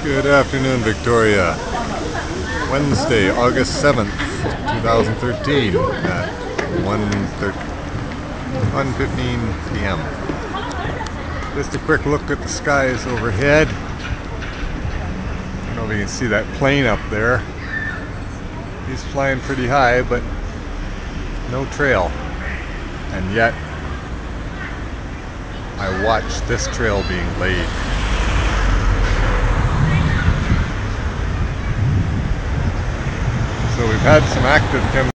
Good afternoon, Victoria. Wednesday, August 7th, 2013 at 1:15 p.m. Just a quick look at the skies overhead. I don't know if you can see that plane up there. He's flying pretty high, but no trail. And yet, I watched this trail being laid. So we've had some active chemtrails